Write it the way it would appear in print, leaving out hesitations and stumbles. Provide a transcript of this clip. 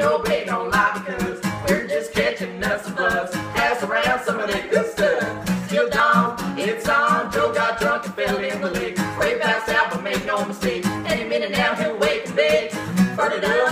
Joe Blake don't lie because we're just catching us a buzz. Pass around some of that good stuff. Till dawn, it's on. Joe got drunk and fell in the lake. Way past out, but make no mistake. Any minute now he'll wake and bake. Burn it up.